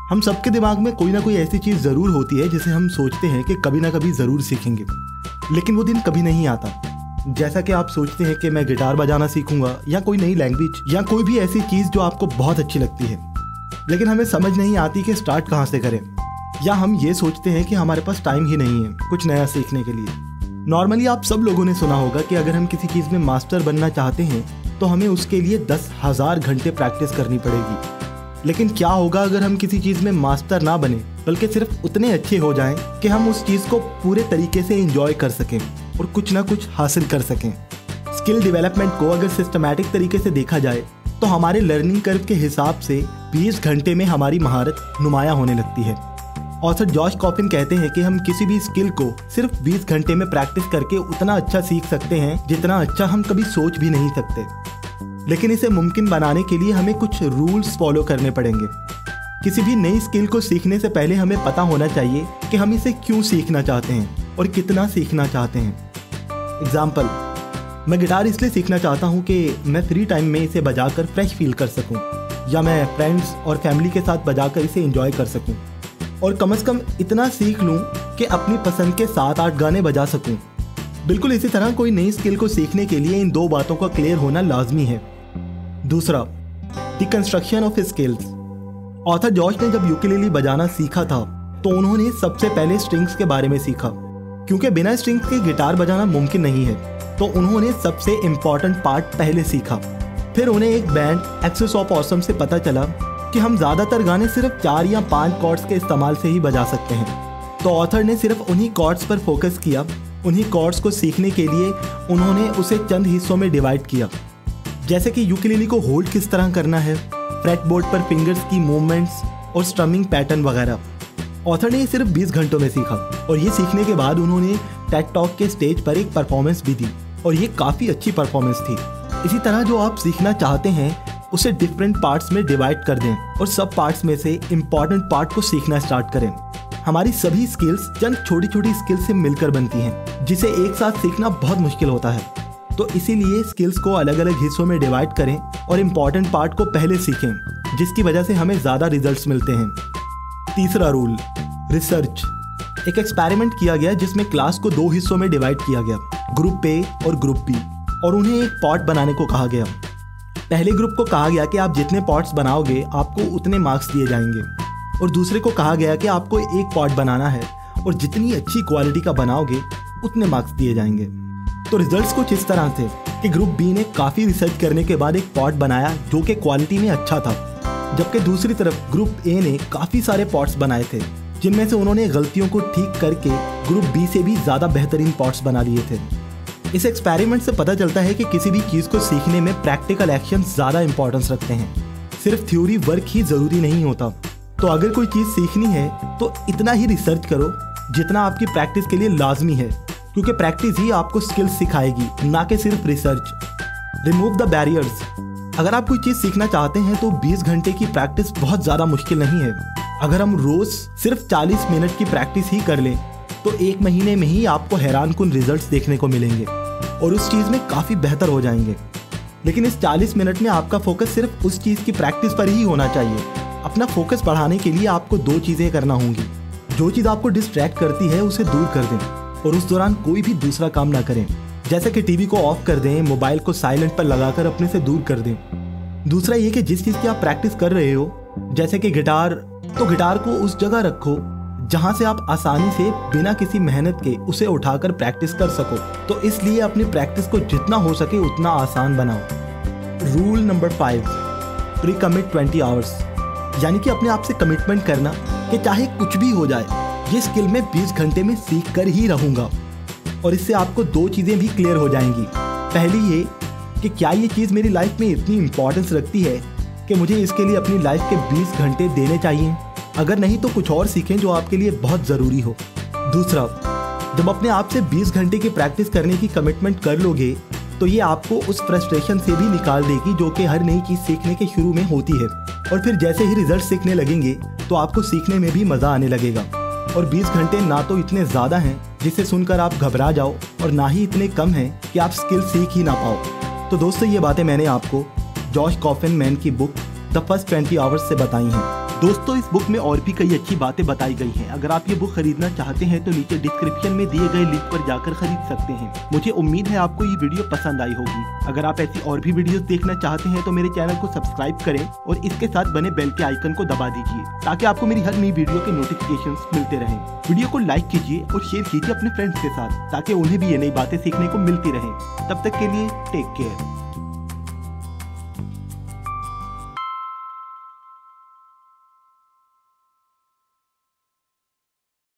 हम सबके दिमाग में कोई ना कोई ऐसी चीज़ ज़रूर होती है जिसे हम सोचते हैं कि कभी ना कभी ज़रूर सीखेंगे, लेकिन वो दिन कभी नहीं आता। जैसा कि आप सोचते हैं कि मैं गिटार बजाना सीखूंगा या कोई नई लैंग्वेज या कोई भी ऐसी चीज़ जो आपको बहुत अच्छी लगती है, लेकिन हमें समझ नहीं आती कि स्टार्ट कहाँ से करें। या हम ये सोचते हैं कि हमारे पास टाइम ही नहीं है कुछ नया सीखने के लिए। नॉर्मली आप सब लोगों ने सुना होगा कि अगर हम किसी चीज़ में मास्टर बनना चाहते हैं तो हमें उसके लिए 10,000 घंटे प्रैक्टिस करनी पड़ेगी। लेकिन क्या होगा अगर हम किसी चीज़ में मास्टर ना बने, बल्कि सिर्फ उतने अच्छे हो जाएं कि हम उस चीज़ को पूरे तरीके से एंजॉय कर सकें और कुछ ना कुछ हासिल कर सकें। स्किल डेवलपमेंट को अगर सिस्टमैटिक तरीके से देखा जाए तो हमारे लर्निंग कर्व के हिसाब से 20 घंटे में हमारी महारत नुमाया होने लगती है। ऑथर जॉश कॉफिन कहते हैं कि हम किसी भी स्किल को सिर्फ 20 घंटे में प्रैक्टिस करके उतना अच्छा सीख सकते हैं जितना अच्छा हम कभी सोच भी नहीं सकते। लेकिन इसे मुमकिन बनाने के लिए हमें कुछ रूल्स फॉलो करने पड़ेंगे। किसी भी नई स्किल को सीखने से पहले हमें पता होना चाहिए कि हम इसे क्यों सीखना चाहते हैं और कितना सीखना चाहते हैं। एग्जाम्पल, मैं गिटार इसलिए सीखना चाहता हूँ कि मैं फ्री टाइम में इसे बजाकर फ्रेश फील कर सकूँ, या मैं फ्रेंड्स और फैमिली के साथ बजाकर इसे एंजॉय कर सकूँ, और कम से कम इतना सीख लूँ कि अपनी पसंद के 7-8 गाने बजा सकूँ। बिल्कुल इसी तरह कोई नई स्किल को सीखने के लिए इन 2 बातों का क्लियर होना लाजमी है। दूसरा, deconstruction of skills. Author Josh ने जब यूकेलेली बजाना सीखा था तो उन्होंने सबसे पहले स्ट्रिंग्स के बारे में सीखा, क्योंकि बिना स्ट्रिंग्स के गिटार बजाना मुमकिन नहीं है। तो उन्होंने सबसे इम्पॉर्टेंट पार्ट पहले सीखा। फिर उन्हें एक बैंड एक्सेस ऑफ ऑसम से पता चला कि हम ज़्यादातर गाने सिर्फ 4 या 5 कॉर्ड्स के इस्तेमाल से ही बजा सकते हैं। तो ऑथर ने सिर्फ उन्हीं कॉर्ड्स पर फोकस किया। उन्हीं कॉर्ड्स को सीखने के लिए उन्होंने उसे चंद हिस्सों में डिवाइड किया, जैसे कि यूकेलेली को होल्ड किस तरह करना है, फ्रेटबोर्ड पर फिंगर्स की मूवमेंट्स और स्ट्रमिंग पैटर्न वगैरह। ऑथर ने ये सिर्फ 20 घंटों में सीखा, और ये सीखने के बाद उन्होंने टेड टॉक के स्टेज पर एक परफॉर्मेंस भी दी, और ये काफ़ी अच्छी परफॉर्मेंस थी। इसी तरह जो आप सीखना चाहते हैं उसे डिफरेंट पार्ट्स में डिवाइड कर दें और सब पार्ट्स में से इम्पॉर्टेंट पार्ट को सीखना स्टार्ट करें। हमारी सभी स्किल्स चंद छोटी छोटी स्किल्स से मिलकर बनती हैं, जिसे एक साथ सीखना बहुत मुश्किल होता है। तो इसीलिए स्किल्स को अलग अलग हिस्सों में डिवाइड करें और इम्पॉर्टेंट पार्ट को पहले सीखें, जिसकी वजह से हमें ज़्यादा रिजल्ट्स मिलते हैं। तीसरा रूल, रिसर्च। एक एक्सपेरिमेंट किया गया जिसमें क्लास को 2 हिस्सों में डिवाइड किया गया, ग्रुप ए और ग्रुप बी, और उन्हें एक पॉट बनाने को कहा गया। पहले ग्रुप को कहा गया कि आप जितने पॉट्स बनाओगे आपको उतने मार्क्स दिए जाएंगे, और दूसरे को कहा गया कि आपको एक पॉट बनाना है और जितनी अच्छी क्वालिटी का बनाओगे उतने मार्क्स दिए जाएंगे। तो रिजल्ट्स कुछ इस तरह थे कि ग्रुप बी ने काफ़ी रिसर्च करने के बाद एक पॉट बनाया जो कि क्वालिटी में अच्छा था, जबकि दूसरी तरफ ग्रुप ए ने काफ़ी सारे पॉट्स बनाए थे जिनमें से उन्होंने गलतियों को ठीक करके ग्रुप बी से भी ज़्यादा बेहतरीन पॉट्स बना लिए थे। इस एक्सपेरिमेंट से पता चलता है कि किसी भी चीज़ को सीखने में प्रैक्टिकल एक्शन ज़्यादा इंपॉर्टेंस रखते हैं, सिर्फ थ्योरी वर्क ही ज़रूरी नहीं होता। तो अगर कोई चीज़ सीखनी है तो इतना ही रिसर्च करो जितना आपकी प्रैक्टिस के लिए लाजमी है, क्योंकि प्रैक्टिस ही आपको स्किल्स सिखाएगी, ना कि सिर्फ रिसर्च। Remove the barriers. अगर आप कोई चीज़ सीखना चाहते हैं तो 20 घंटे की प्रैक्टिस बहुत ज़्यादा मुश्किल नहीं है। अगर हम रोज़ सिर्फ 40 मिनट की प्रैक्टिस ही कर लें तो 1 महीने में ही आपको हैरानकुन रिजल्ट्स देखने को मिलेंगे और उस चीज़ में काफ़ी बेहतर हो जाएंगे। लेकिन इस 40 मिनट में आपका फोकस सिर्फ उस चीज़ की प्रैक्टिस पर ही होना चाहिए। अपना फोकस बढ़ाने के लिए आपको 2 चीज़ें करना होंगी। जो चीज़ आपको डिस्ट्रैक्ट करती है उसे दूर कर दें और उस दौरान कोई भी दूसरा काम ना करें, जैसे कि टीवी को ऑफ कर दें, मोबाइल को साइलेंट पर लगाकर अपने से दूर कर दें। दूसरा ये कि जिस चीज़ की आप प्रैक्टिस कर रहे हो, जैसे कि गिटार, तो गिटार को उस जगह रखो जहाँ से आप आसानी से बिना किसी मेहनत के उसे उठाकर प्रैक्टिस कर सको। तो इसलिए अपनी प्रैक्टिस को जितना हो सके उतना आसान बनाओ। Rule number 5, pre commit 20 hours, यानी कि अपने आप से कमिटमेंट करना कि चाहे कुछ भी हो जाए ये स्किल मैं 20 घंटे में सीख कर ही रहूँगा। और इससे आपको 2 चीज़ें भी क्लियर हो जाएंगी। पहली ये कि क्या ये चीज़ मेरी लाइफ में इतनी इंपॉर्टेंस रखती है कि मुझे इसके लिए अपनी लाइफ के 20 घंटे देने चाहिए। अगर नहीं तो कुछ और सीखें जो आपके लिए बहुत ज़रूरी हो। दूसरा, जब अपने आप से 20 घंटे की प्रैक्टिस करने की कमिटमेंट कर लोगे तो ये आपको उस फ्रस्ट्रेशन से भी निकाल देगी जो कि हर नई चीज़ सीखने के शुरू में होती है। और फिर जैसे ही रिजल्ट सीखने लगेंगे तो आपको सीखने में भी मज़ा आने लगेगा। और 20 घंटे ना तो इतने ज़्यादा हैं जिसे सुनकर आप घबरा जाओ, और ना ही इतने कम हैं कि आप स्किल सीख ही ना पाओ। तो दोस्तों, ये बातें मैंने आपको जॉश कॉफमैन की बुक द फर्स्ट 20 आवर्स से बताई हैं। दोस्तों इस बुक में और भी कई अच्छी बातें बताई गई हैं। अगर आप ये बुक खरीदना चाहते हैं तो नीचे डिस्क्रिप्शन में दिए गए लिंक पर जाकर खरीद सकते हैं। मुझे उम्मीद है आपको ये वीडियो पसंद आई होगी। अगर आप ऐसी और भी वीडियोस देखना चाहते हैं तो मेरे चैनल को सब्सक्राइब करें और इसके साथ बने बेल के आइकन को दबा दीजिए ताकि आपको मेरी हर नई वीडियो के नोटिफिकेशंस मिलते रहें। वीडियो को लाइक कीजिए और शेयर कीजिए अपने फ्रेंड्स के साथ ताकि उन्हें भी ये नई बातें सीखने को मिलती रहें। तब तक के लिए टेक केयर।